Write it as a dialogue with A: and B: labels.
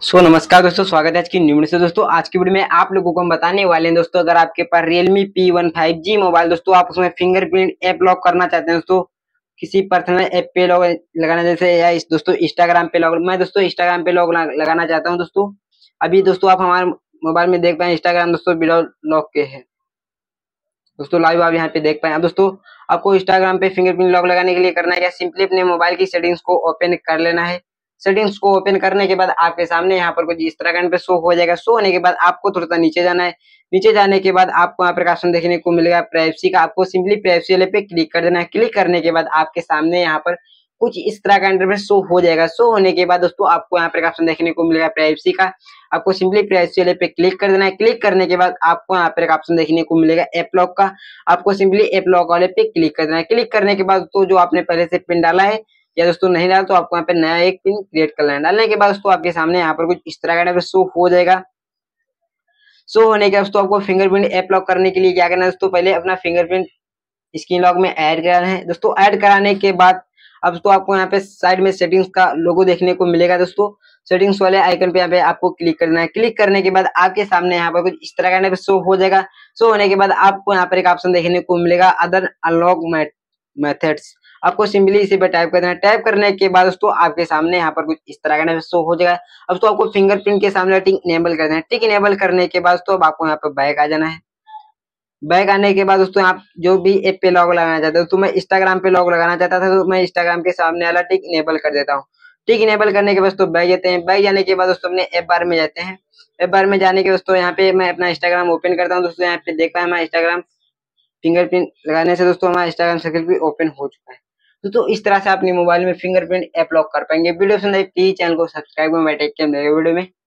A: नमस्कार दोस्तों, स्वागत है आज की न्यू वीडियो से। दोस्तों आज की वीडियो में आप लोगों को हम बताने वाले हैं दोस्तों, अगर आपके पास Realme P1 5G मोबाइल दोस्तों, आप उसमें फिंगरप्रिंट ऐप लॉक करना चाहते हैं दोस्तों, किसी पर्सनल ऐप पे लॉक लगाना, जैसे या दोस्तों इंस्टाग्राम पे लॉक, मैं दोस्तों इंस्टाग्राम पे लॉक लगाना चाहता हूं दोस्तों। अभी दोस्तों आप हमारे मोबाइल में देख पाए इंस्टाग्राम दोस्तों बिना लॉक के है दोस्तों, लाइव आप यहाँ पे देख पाए। अब दोस्तों आपको इंस्टाग्राम पे फिंगरप्रिंट लॉक लगाने के लिए करना है क्या, सिंपली अपने मोबाइल की सेटिंग्स को ओपन कर लेना है। सेटिंग्स को ओपन करने के बाद आपके सामने यहाँ पर कुछ इस तरह का शो हो जाएगा। शो होने के बाद आपको थोड़ा सा नीचे जाना है। नीचे जाने के बाद आपको यहाँ पर ऑप्शन देखने को मिलेगा प्राइवेसी का, आपको सिंपली प्राइवेसी वाले पे क्लिक कर देना है। क्लिक करने के बाद आपके सामने यहाँ पर कुछ इस तरह का इंटरफेस शो हो जाएगा। शो होने के बाद दोस्तों आपको यहाँ पर ऑप्शन देखने को मिलेगा प्राइवेसी का, आपको सिंपली प्राइवेसी वाले पे क्लिक कर देना है। क्लिक करने के बाद आपको यहाँ पर एक ऑप्शन देखने को मिलेगा ऐप लॉक का, आपको सिंपली ऐप लॉक वाले पे क्लिक कर देना है। क्लिक करने के बाद तो जो आपने पहले से पिन डाला है या दोस्तों नहीं डाला तो आपको यहाँ पे नया एक पिन क्रिएट कर लेना है। डालने के बाद दोस्तों आपके सामने यहाँ पर कुछ इस तरह का शो हो जाएगा। शो होने के बाद दोस्तों आपको फिंगरप्रिंट ऐप लॉक करने के लिए क्या करना है दोस्तों, पहले अपना फिंगरप्रिंट स्क्रीन लॉक में ऐड कराना है दोस्तों। ऐड कराने के बाद अब तो आपको यहाँ पे साइड में सेटिंग्स का लोगो देखने को मिलेगा दोस्तों। सेटिंग्स वाले आइकन पे यहाँ पे आपको क्लिक करना है। क्लिक करने के बाद आपके सामने यहाँ पर कुछ इस तरह का शो हो जाएगा। शो होने के बाद आपको यहाँ पर एक ऑप्शन देखने को मिलेगा अदर अनलॉक मेथड्स, आपको सिंपली इसी पे टाइप कर देना है। टाइप करने के बाद दोस्तों आपके सामने यहाँ पर कुछ इस तरह का शो हो जाएगा। अब तो आपको फिंगरप्रिंट के सामने टिक इनेबल कर देना है। टिक इनेबल करने के बाद तो अब आपको यहाँ पर बैक आ जाना है। बैक आने के बाद दोस्तों आप जो भी ऐप पे लॉग लगाना चाहते हो, तो मैं इंस्टाग्राम पे लॉग लगाना चाहता था तो मैं इंस्टाग्राम के सामने वाला टिक इनेबल कर देता हूँ। टिक इनेबल करने के बाद तो बैक जाते हैं। बैक जाने के बाद दोस्तों अपने ऐप बार में जाते हैं। ऐप बार में जाने के दोस्तों यहाँ पे मैं अपना इंस्टाग्राम ओपन करता हूँ दोस्तों। यहाँ पे देख पाए हमारा इंस्टाग्राम फिंगरप्रिंट लगाने से दोस्तों हमारा इंस्टाग्राम सर्किल भी ओपन हो चुका है। तो इस तरह से अपने मोबाइल में फिंगरप्रिंट ऐप लॉक कर पाएंगे। वीडियो पसंद आई प्लीज चैनल को सब्सक्राइब कर वीडियो में।